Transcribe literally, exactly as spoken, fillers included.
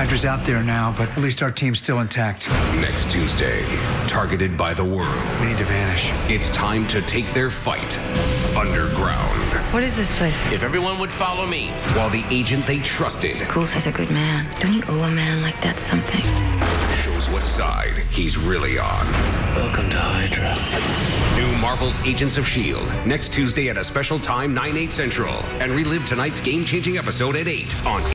Hydra's out there now, but at least our team's still intact. Next Tuesday, targeted by the world. We need to vanish. It's time to take their fight underground. What is this place? If everyone would follow me. While the agent they trusted Cool says a good man. Don't you owe a man like that something? shows what side he's really on. Welcome to Hydra. New Marvel's Agents of S H I E L D next Tuesday at a special time, nine, eight Central. And relive tonight's game-changing episode at eight on